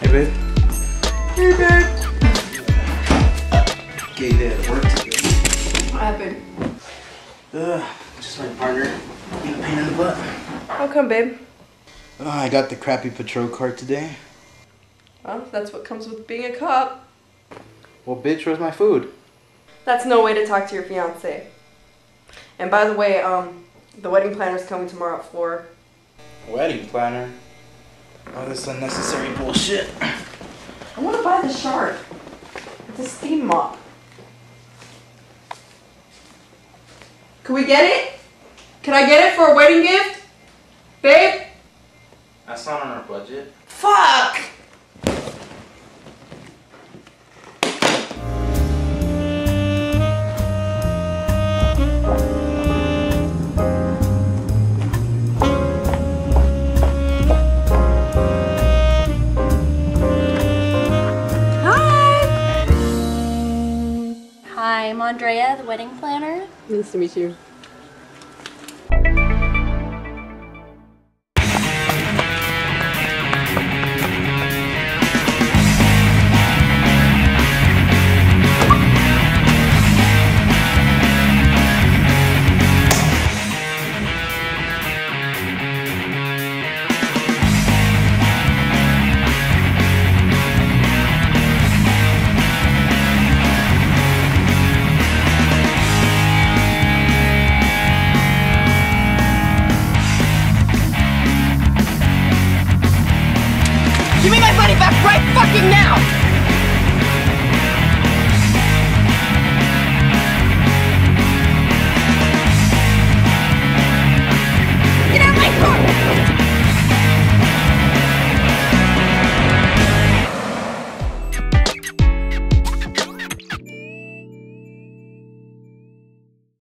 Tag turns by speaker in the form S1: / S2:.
S1: babe. Hey, babe. Gay day at work today.
S2: What happened?
S1: Just my partner being a pain in the butt.
S2: How come, babe?
S1: I got the crappy patrol car today.
S2: Well, that's what comes with being a cop.
S1: Well, bitch, where's my food?
S2: That's no way to talk to your fiance. And by the way, the wedding planner's coming tomorrow at 4.
S1: Wedding planner? Oh, this unnecessary bullshit.
S2: I want to buy the Shark. It's a steam mop. Can we get it? Can I get it for a wedding gift? Babe?
S1: That's not on our budget.
S2: Fuck!
S3: Hi, I'm Andrea, the wedding planner.
S2: Nice to meet you.
S4: Give me my money back right fucking now!